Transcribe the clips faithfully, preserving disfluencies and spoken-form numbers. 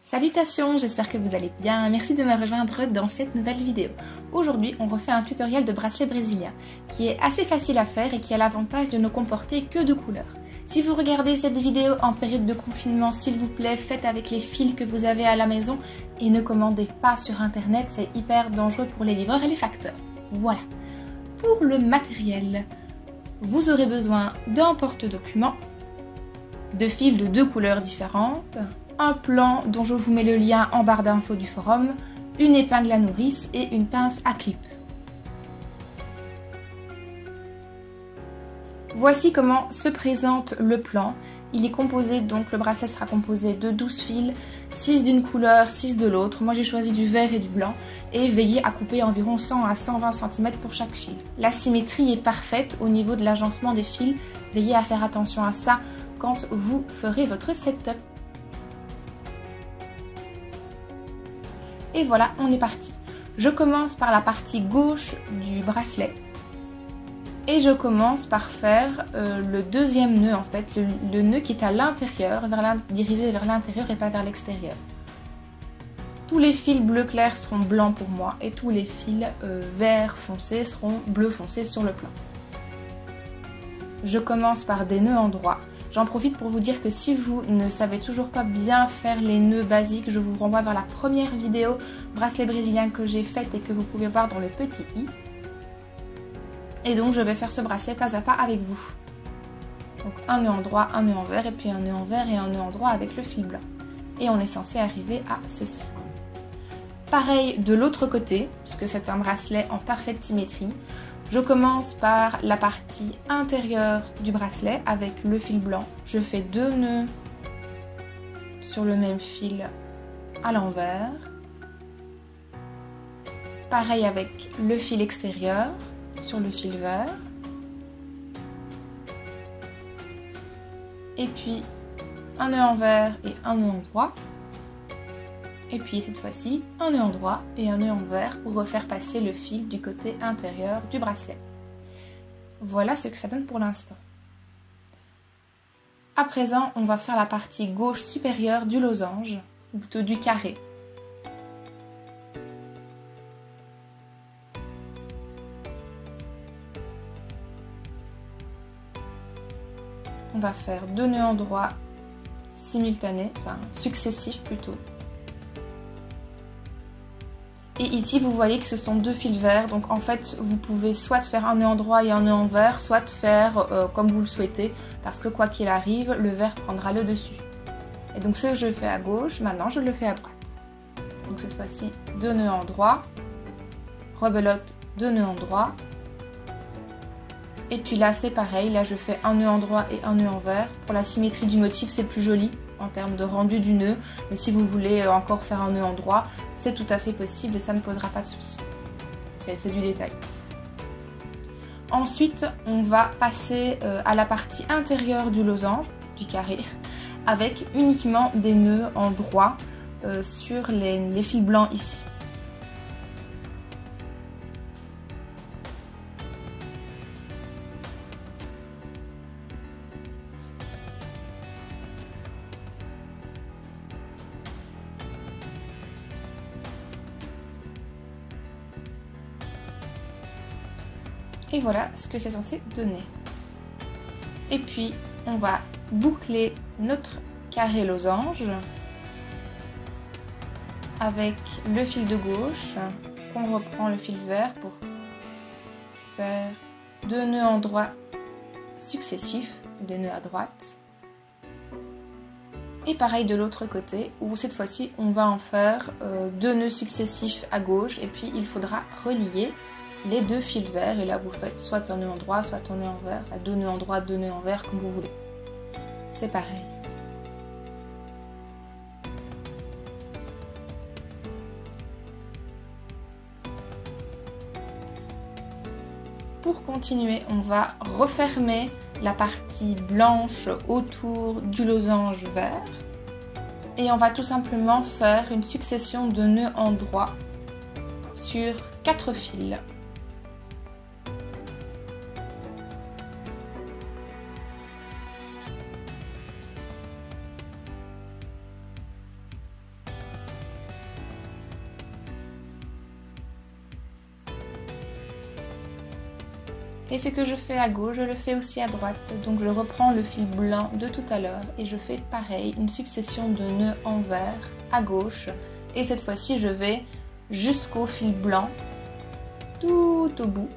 Salutations, j'espère que vous allez bien, merci de me rejoindre dans cette nouvelle vidéo. Aujourd'hui, on refait un tutoriel de bracelet brésilien qui est assez facile à faire et qui a l'avantage de ne comporter que deux couleurs. Si vous regardez cette vidéo en période de confinement, s'il vous plaît, faites avec les fils que vous avez à la maison et ne commandez pas sur internet, c'est hyper dangereux pour les livreurs et les facteurs. Voilà. Pour le matériel, vous aurez besoin d'un porte-document, de fils de deux couleurs différentes, un plan dont je vous mets le lien en barre d'infos du forum, une épingle à nourrice et une pince à clip. Voici comment se présente le plan. Il est composé, donc le bracelet sera composé de douze fils, six d'une couleur, six de l'autre. Moi j'ai choisi du vert et du blanc et veillez à couper environ cent à cent vingt centimètres pour chaque fil. La symétrie est parfaite au niveau de l'agencement des fils. Veillez à faire attention à ça quand vous ferez votre setup. Et voilà, on est parti. Je commence par la partie gauche du bracelet. Et je commence par faire euh, le deuxième nœud en fait, le, le nœud qui est à l'intérieur, dirigé vers l'intérieur et pas vers l'extérieur. Tous les fils bleu clair seront blancs pour moi et tous les fils euh, vert foncé seront bleu foncé sur le plan. Je commence par des nœuds en droit. J'en profite pour vous dire que si vous ne savez toujours pas bien faire les nœuds basiques, je vous renvoie vers la première vidéo bracelet brésilien que j'ai faite et que vous pouvez voir dans le petit i. Et donc je vais faire ce bracelet pas à pas avec vous. Donc un nœud en droit, un nœud en vert et puis un nœud en vert et un nœud en droit avec le fil blanc. Et on est censé arriver à ceci. Pareil de l'autre côté, puisque c'est un bracelet en parfaite symétrie. Je commence par la partie intérieure du bracelet avec le fil blanc. Je fais deux nœuds sur le même fil à l'envers. Pareil avec le fil extérieur sur le fil vert. Et puis un nœud en vert et un nœud en droit. Et puis cette fois-ci, un nœud en droit et un nœud en vert pour refaire passer le fil du côté intérieur du bracelet. Voilà ce que ça donne pour l'instant. À présent, on va faire la partie gauche supérieure du losange, ou plutôt du carré. On va faire deux nœuds en droit simultanés, enfin successifs plutôt. Et ici, vous voyez que ce sont deux fils verts, donc en fait, vous pouvez soit faire un nœud en droit et un nœud en vert, soit faire euh, comme vous le souhaitez, parce que quoi qu'il arrive, le vert prendra le dessus. Et donc ce que je fais à gauche, maintenant je le fais à droite. Donc cette fois-ci, deux nœuds en droit, rebelote, deux nœuds en droit. Et puis là, c'est pareil, là je fais un nœud en droit et un nœud en vert. Pour la symétrie du motif, c'est plus joli en termes de rendu du nœud, mais si vous voulez encore faire un nœud en droit, c'est tout à fait possible et ça ne posera pas de souci. C'est du détail. Ensuite, on va passer euh, à la partie intérieure du losange, du carré, avec uniquement des nœuds en droit euh, sur les, les fils blancs ici. Et voilà ce que c'est censé donner. Et puis, on va boucler notre carré losange avec le fil de gauche. On reprend le fil vert pour faire deux nœuds en droit successifs, des nœuds à droite. Et pareil de l'autre côté, où cette fois-ci, on va en faire euh, deux nœuds successifs à gauche. Et puis, il faudra relier les deux fils verts, et là vous faites soit un nœud en droit, soit un nœud en vert, enfin, deux nœuds en droit, deux nœuds en vert, comme vous voulez. C'est pareil. Pour continuer, on va refermer la partie blanche autour du losange vert, et on va tout simplement faire une succession de nœuds en droit sur quatre fils. Et ce que je fais à gauche, je le fais aussi à droite. Donc je reprends le fil blanc de tout à l'heure et je fais pareil, une succession de nœuds envers à gauche. Et cette fois-ci, je vais jusqu'au fil blanc, tout au bout.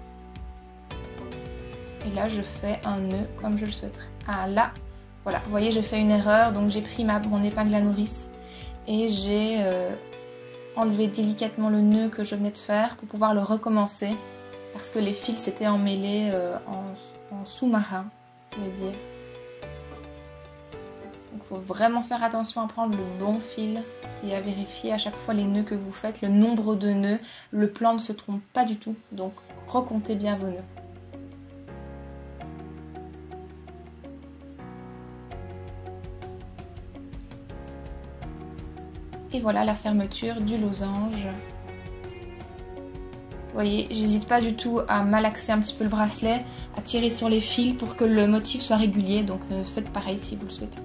Et là, je fais un nœud comme je le souhaiterais. Ah là, voilà, vous voyez, j'ai fait une erreur. Donc j'ai pris ma, mon épingle à nourrice et j'ai euh, enlevé délicatement le nœud que je venais de faire pour pouvoir le recommencer. Parce que les fils s'étaient emmêlés euh, en, en sous-marin, je veux dire. Donc il faut vraiment faire attention à prendre le bon fil et à vérifier à chaque fois les nœuds que vous faites, le nombre de nœuds. Le plan ne se trompe pas du tout, donc recomptez bien vos nœuds. Et voilà la fermeture du losange. Vous voyez, j'hésite pas du tout à malaxer un petit peu le bracelet, à tirer sur les fils pour que le motif soit régulier. Donc faites pareil si vous le souhaitez.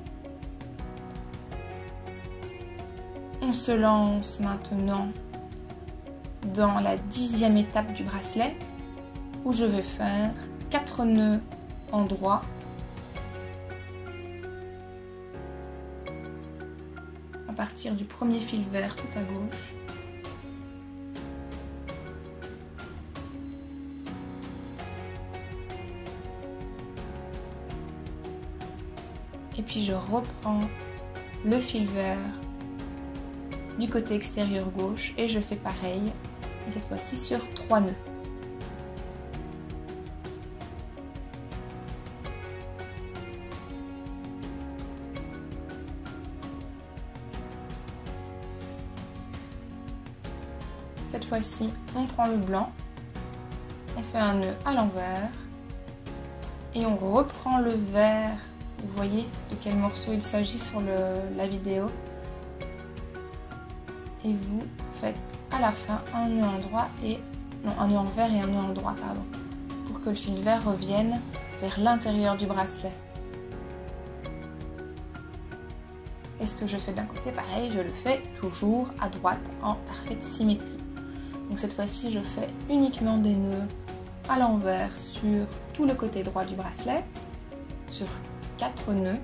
On se lance maintenant dans la dixième étape du bracelet où je vais faire quatre nœuds en droit. À partir du premier fil vert tout à gauche. Et puis je reprends le fil vert du côté extérieur gauche et je fais pareil, et cette fois-ci sur trois nœuds. Cette fois-ci, on prend le blanc, on fait un nœud à l'envers et on reprend le vert. Vous voyez de quel morceau il s'agit sur le, la vidéo. Et vous faites à la fin un nœud en droit et non, un nœud en vert et un nœud en droit, pardon, pour que le fil vert revienne vers l'intérieur du bracelet. Et ce que je fais d'un côté, pareil, je le fais toujours à droite en parfaite symétrie. Donc cette fois-ci, je fais uniquement des nœuds à l'envers sur tout le côté droit du bracelet, sur quatre nœuds.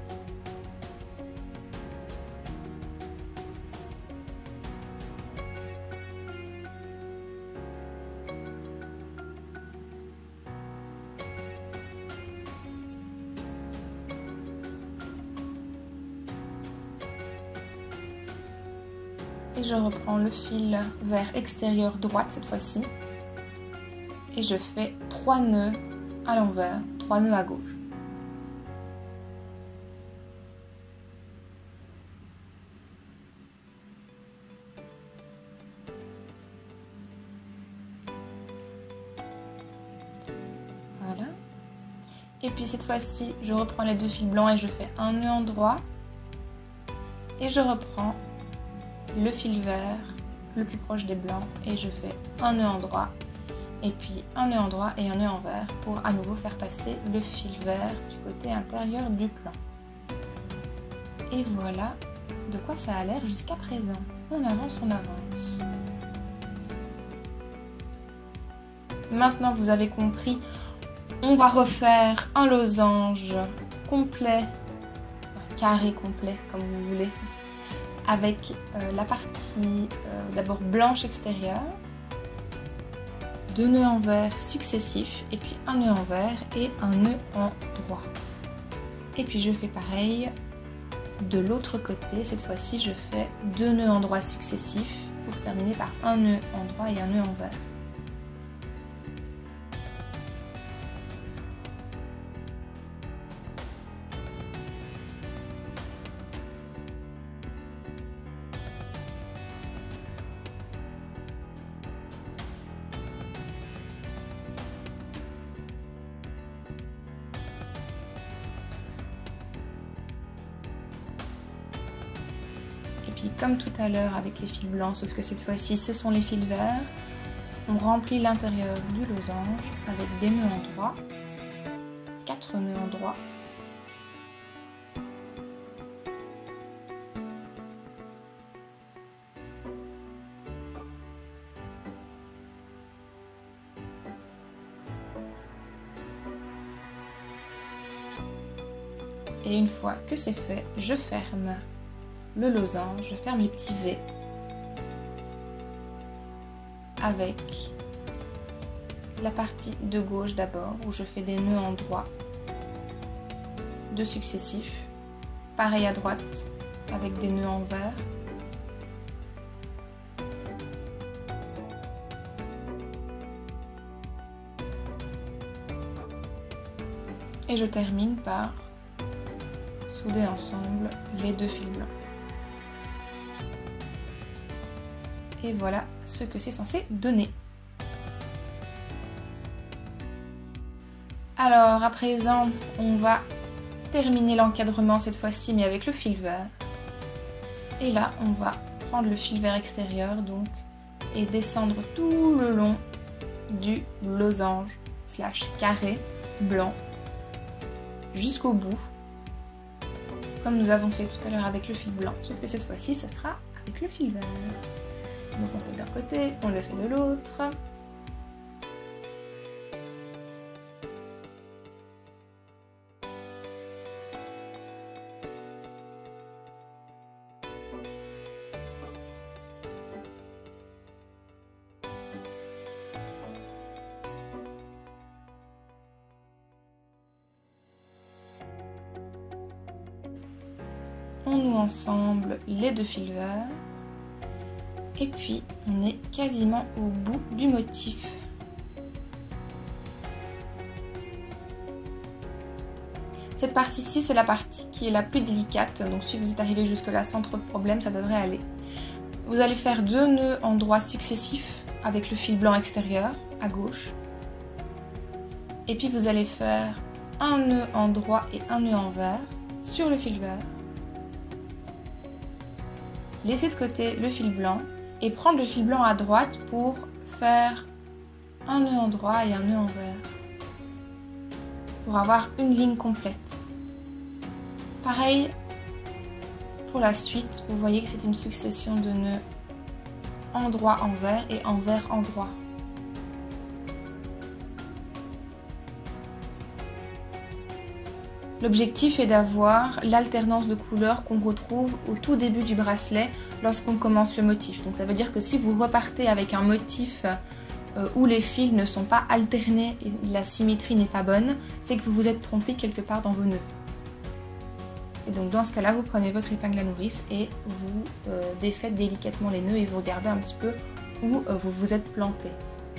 Et je reprends le fil vers extérieur droite cette fois-ci. Et je fais trois nœuds à l'envers, trois nœuds à gauche. Voilà. Et puis cette fois-ci, je reprends les deux fils blancs et je fais un nœud en droit. Et je reprends le fil vert le plus proche des blancs et je fais un nœud en droit et puis un nœud en droit et un nœud en vert pour à nouveau faire passer le fil vert du côté intérieur du plan. Et voilà de quoi ça a l'air jusqu'à présent. On avance, on avance. Maintenant vous avez compris, on va refaire un losange complet, un carré complet comme vous voulez, avec euh, la partie euh, d'abord blanche extérieure, deux nœuds en vert successifs et puis un nœud en vert et un nœud en droit. Et puis je fais pareil de l'autre côté, cette fois-ci je fais deux nœuds en droit successifs pour terminer par un nœud en droit et un nœud en vert. Et puis comme tout à l'heure avec les fils blancs, sauf que cette fois-ci ce sont les fils verts, on remplit l'intérieur du losange avec des nœuds en droit, quatre nœuds en droit, Et une fois que c'est fait, je ferme le losange, je ferme les petits V avec la partie de gauche d'abord où je fais des nœuds en droit, deux successifs, pareil à droite avec des nœuds envers. Et je termine par souder ensemble les deux fils blancs. Et voilà ce que c'est censé donner. Alors à présent, on va terminer l'encadrement cette fois-ci, mais avec le fil vert. Et là, on va prendre le fil vert extérieur donc et descendre tout le long du losange slash carré blanc jusqu'au bout, comme nous avons fait tout à l'heure avec le fil blanc, sauf que cette fois-ci, ça sera avec le fil vert. Donc on fait d'un côté, on le fait de l'autre. On noue ensemble les deux fils verts. Et puis, on est quasiment au bout du motif. Cette partie-ci, c'est la partie qui est la plus délicate. Donc, si vous êtes arrivé jusque-là sans trop de problèmes, ça devrait aller. Vous allez faire deux nœuds en droit successifs avec le fil blanc extérieur à gauche. Et puis, vous allez faire un nœud en droit et un nœud en vert sur le fil vert. Laissez de côté le fil blanc et prendre le fil blanc à droite pour faire un nœud en droit et un nœud en vert pour avoir une ligne complète. Pareil pour la suite, vous voyez que c'est une succession de nœuds en droit en vert et en vert en droit. L'objectif est d'avoir l'alternance de couleurs qu'on retrouve au tout début du bracelet lorsqu'on commence le motif. Donc ça veut dire que si vous repartez avec un motif euh, où les fils ne sont pas alternés et la symétrie n'est pas bonne, c'est que vous vous êtes trompé quelque part dans vos nœuds. Et donc dans ce cas-là, vous prenez votre épingle à nourrice et vous euh, défaites délicatement les nœuds et vous regardez un petit peu où euh, vous vous êtes planté.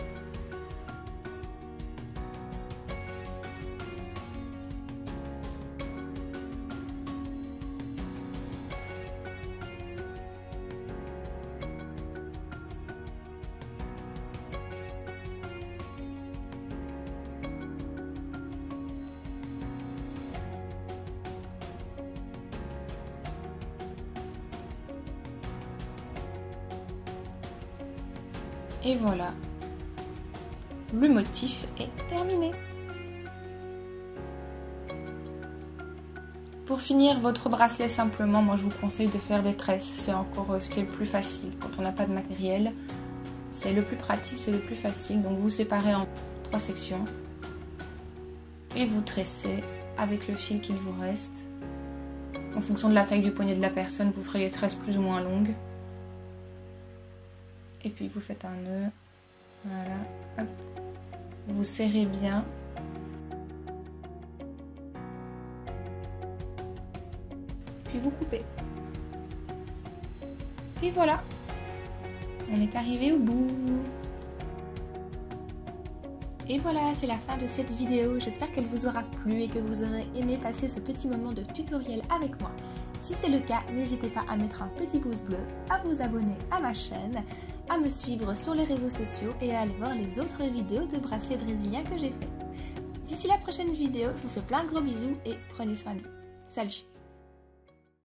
Et voilà, le motif est terminé. Pour finir votre bracelet simplement, moi je vous conseille de faire des tresses. C'est encore ce qui est le plus facile. Quand on n'a pas de matériel, c'est le plus pratique, c'est le plus facile. Donc vous séparez en trois sections et vous tressez avec le fil qu'il vous reste. En fonction de la taille du poignet de la personne, vous ferez les tresses plus ou moins longues. Et puis vous faites un nœud, voilà, hop. Vous serrez bien. Puis vous coupez. Et voilà, on est arrivé au bout. Et voilà, c'est la fin de cette vidéo. J'espère qu'elle vous aura plu et que vous aurez aimé passer ce petit moment de tutoriel avec moi. Si c'est le cas, n'hésitez pas à mettre un petit pouce bleu, à vous abonner à ma chaîne, à me suivre sur les réseaux sociaux et à aller voir les autres vidéos de bracelets brésiliens que j'ai fait. D'ici la prochaine vidéo, je vous fais plein de gros bisous et prenez soin de vous. Salut!